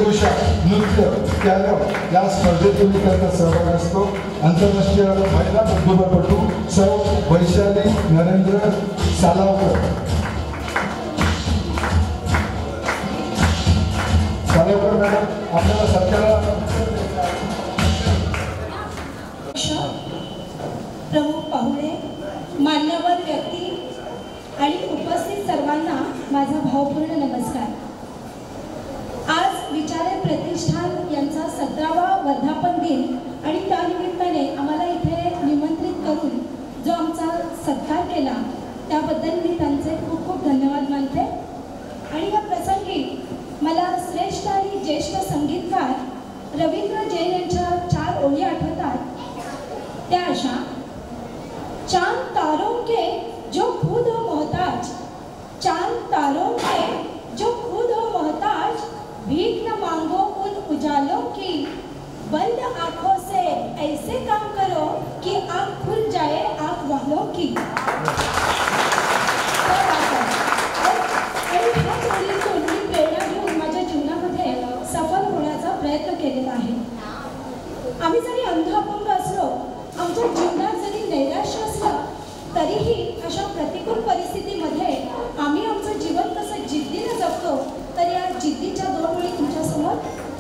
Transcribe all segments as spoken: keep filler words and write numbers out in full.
वेशभूषा, नृत्य, कॅरम या स्पर्धेतून त्यांचा सहभाग असतो। आंतरराष्ट्रीय महिला बुद्धिबळपटू सौ वैशाली नरेंद्र सालावकर सालावकर मॅडम आपल्याला सत्याला प्रमुख पाहुणे, मान्यवर व्यक्ती आणि उपस्थित सर्वांना माझा भावपूर्ण नमस्कार। आज विचारे प्रतिष्ठान यांचा सतरावा वर्धापन दिन आणि त्यानिमित्ताने आम्हाला इथे निमंत्रित करून जो आमचा सत्कार केला त्याबद्दल मी त्यांचे खूप खूप धन्यवाद मानते। आणि या प्रसंगी मला श्रेष्ठ आणि ज्येष्ठ संगीतकार रवींद्र जैन यांच्या चार ओळी आठवतात, त्या अशा। चांद तारों के जो खुद हो मोहताज, चांद तारों के जो खुद हो मोहताज, भीख न मांगो उन उजालों की, बंद आंखों से ऐसे काम करो कि आंख खुल जाए आंख वालों की। आणि ह्या ओळीतून मी प्रेरणा घेऊन माझ्या जीवनामध्ये सफल होण्याचा प्रयत्न केलेला आहे। आम्ही जरी अंध अपंग असलो, आमच्या जीवनात जरी नैराश्य असलं, तरीही अशा प्रतिकूल परिस्थितीमध्ये आम्ही आमचं जीवन कसं जिद्दीने जगतो, तर या जिद्दीच्या दोन ओळी तुमच्यासमोर।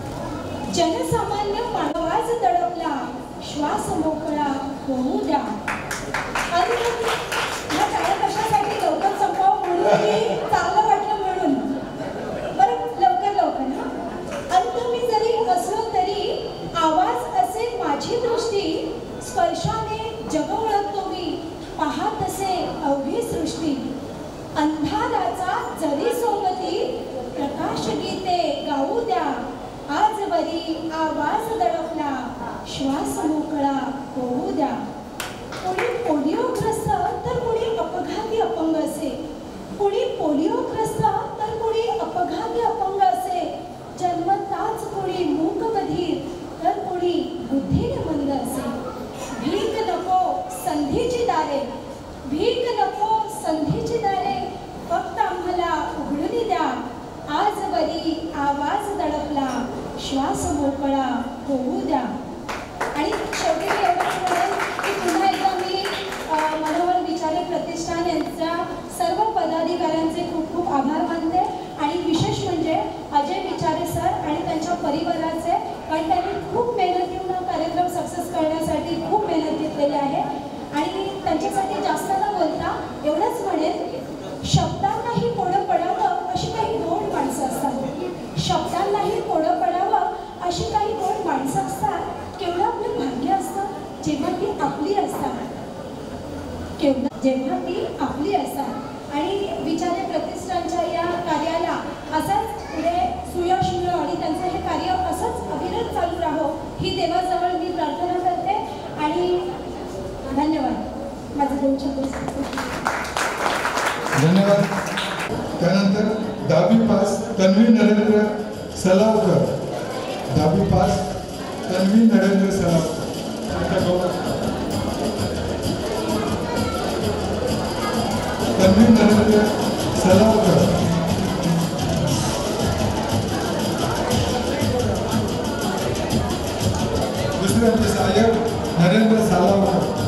जनसामान्य मानवाच दडपला, श्वास मोकळा होऊ द्या। आणि ह्या टाळ्या कशासाठी लवकर संपावं म्हणून की चांगलं वाटलं म्हणून, बरं लवकर लवकर ना। अंत मी जरी असलो तरी आवाज असेल माझी दृष्टी, स्पर्शाने जग ओळखतो मी, पाहत असे अवघी सृष्टी। अंधाराचा जरी सोबती, प्रकाश गीते गाऊ द्या, आजवरी आवाज दडपला, श्वास मोकळा होऊ द्या। कोणी पोलिओग्रस्त तर कोणी अपघाती अपंग असे, कोणी पोलिओग्रस्त तर कोणी अपघाती अपंग असे, जन्मताच कोणी मूकबधीर तर कोणी बुद्धीने मंद असे। भीक नको संधीची दारे, भीक नको संधीची दारे, फक्त आम्हाला उघडून द्या, आजवरी आवाज दडपला, श्वास मोकळा होऊ द्या। आणि शेवटी मी एवढंच म्हणेन की पुन्हा एकदा मी मनोहर विचारे प्रतिष्ठान यांच्या सर्व पदाधिकाऱ्यांचे खूप खूप आभार मानते। आणि विशेष म्हणजे अजय विचारे सर आणि त्यांच्या परिवाराचे, कारण त्यांनी खूप मेहनत घेऊन हा कार्यक्रम सक्सेस करण्यासाठी खूप मेहनत घेतलेली आहे। आणि त्यांच्यासाठी जास्त न बोलता एवढंच म्हणेन, शब्दांनाही कोडं पडावं अशी काही गोड माणसं असतात, शब्दांनाही कोडं पडावं अशी काही गोड माणसं असतात। केवढं आपलं भाग्य असतं जेव्हा ती आपली असतात, केवढं जेव्हा ती आपली असतात। आणि विचारे प्रतिष्ठानच्या या कार्याला असाच पुढे सुयश मिळो आणि त्यांचं हे कार्य असंच अविरत चालू राहो ही देवाजवळ मी प्रार्थना करते। आणि धन्यवाद। माझं दोन शब्द धन्यवाद। त्यानंतर दहावी पास तन्वी नरेंद्र सलावकर, दहावी पास तन्वी नरेंद्र सलावकर। तन्वी नरेंद्र सलावकर, दुसरे आमचे सहाय्यक नरेंद्र सालावकर।